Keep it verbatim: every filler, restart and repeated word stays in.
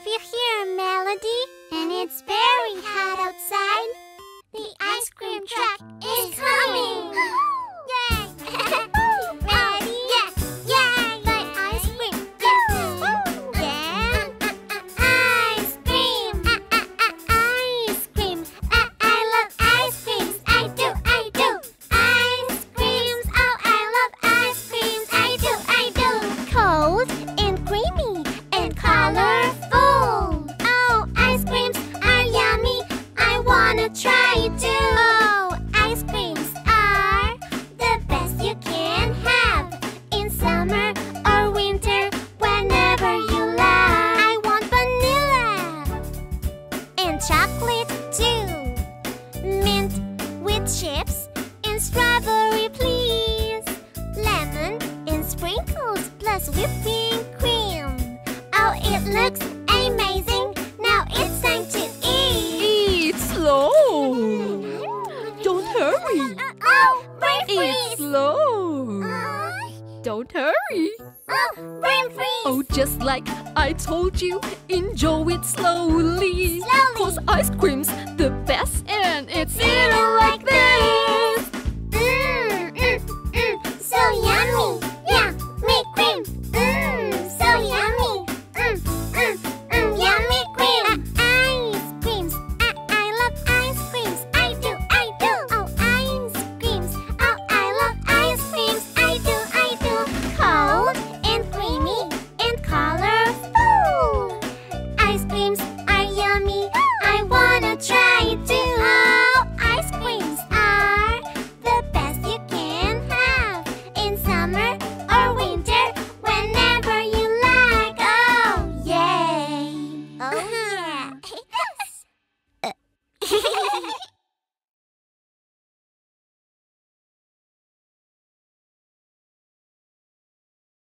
if you hear a melody and it's very hot outside, the ice cream truck is coming! Yay! Ready? Yeah! Yay! Buy ice cream! Yeah! Yeah! Ice cream! Ice cream! I love ice creams! I do! I do! Ice creams! Oh, I love ice creams! I do! I do! Cold and creamy and colorful! Oh, ice creams are yummy! I wanna try it too! Oh, ice creams are the best you can have in summer or winter, whenever you love. I want vanilla and chocolate too. Mint with chips and strawberry, please. Lemon and sprinkles plus whipping cream. Oh, it looks amazing. Now it's time to eat. Eat slow. Don't hurry. Oh, brain Eat freeze! slow. Uh, Don't hurry. oh, brain freeze! Oh, just like I told you, enjoy it slowly. Slowly. Cause ice cream's the best and it's Zero like